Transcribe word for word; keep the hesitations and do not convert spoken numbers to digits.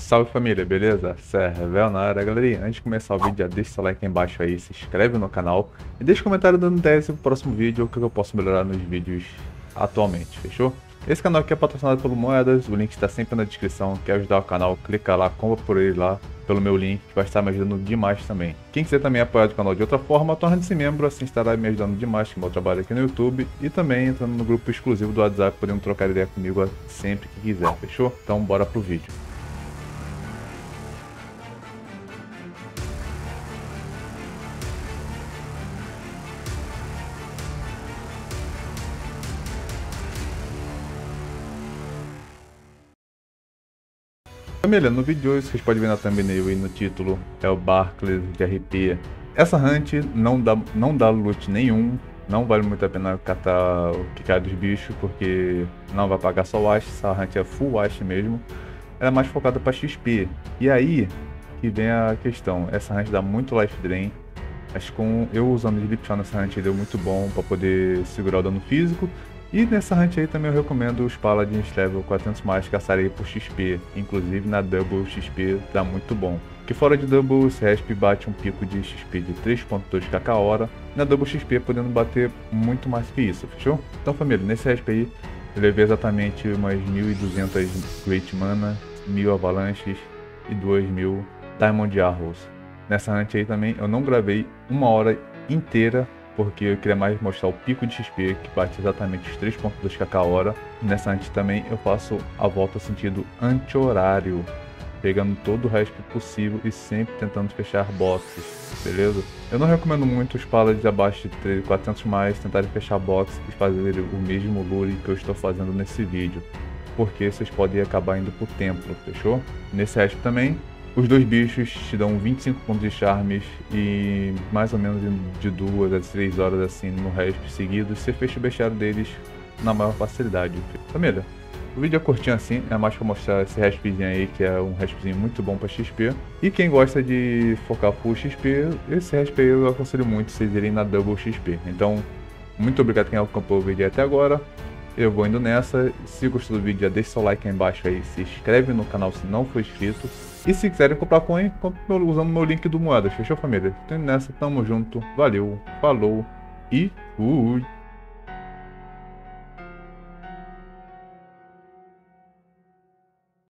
Salve família, beleza? Servel na área, galerinha. Antes de começar o vídeo, já deixa seu like aí embaixo aí, se inscreve no canal e deixa um comentário dando ideia pro próximo vídeo, o que eu posso melhorar nos vídeos atualmente, fechou? Esse canal aqui é patrocinado pelo Moedas, o link está sempre na descrição. Quer ajudar o canal, clica lá, compra por ele lá, pelo meu link, que vai estar me ajudando demais também. Quem quiser também apoiar o canal de outra forma, torne-se membro, assim estará me ajudando demais com o meu trabalho aqui no YouTube e também entrando no grupo exclusivo do WhatsApp, podendo trocar ideia comigo sempre que quiser, fechou? Então bora pro vídeo. Família, no vídeo de hoje vocês podem ver na thumbnail e no título, é o Barclays de R P. Essa hunt não dá, não dá loot nenhum, não vale muito a pena catar o que cai dos bichos, porque não vai pagar só o Ash, essa hunt é full Ash mesmo. Ela é mais focada para X P. E aí que vem a questão, essa hunt dá muito life drain. Mas com eu usando o Sleep Charm nessa hunt deu muito bom para poder segurar o dano físico. E nessa hunt aí também eu recomendo os Paladins level quatrocentos mais caçarem por X P, inclusive na Double X P dá muito bom. Que fora de Double, esse Resp bate um pico de X P de três ponto dois k a hora, na Double X P podendo bater muito mais que isso, fechou? Então família, nesse Resp aí eu levei exatamente umas mil e duzentas Great Mana, mil Avalanches e dois mil Diamond Arrows. Nessa hunt aí também eu não gravei uma hora inteira, porque eu queria mais mostrar o pico de X P, que bate exatamente os três ponto dois k a hora. Nessa hunt também eu faço a volta sentido anti-horário, pegando todo o resto possível e sempre tentando fechar boxes, beleza? Eu não recomendo muito os paladins abaixo de quatrocentos mais tentarem fechar boxes e fazer o mesmo lure que eu estou fazendo nesse vídeo, porque vocês podem acabar indo pro templo, fechou? Nesse resp também os dois bichos te dão vinte e cinco pontos de charmes e mais ou menos de duas a três horas assim no resp seguidos, você fecha o bestiário deles na maior facilidade. Família, o vídeo é curtinho assim, é mais pra mostrar esse respzinho aí, que é um respzinho muito bom pra X P. E quem gosta de focar full X P, esse resp aí eu aconselho muito vocês irem na Double X P. Então, muito obrigado quem acompanhou o vídeo até agora. Eu vou indo nessa. Se gostou do vídeo, já deixa seu like aí embaixo aí, se inscreve no canal se não for inscrito. E se quiserem comprar coin, compre usando o meu link do Moedas, fechou família? Então nessa, tamo junto, valeu, falou e fui!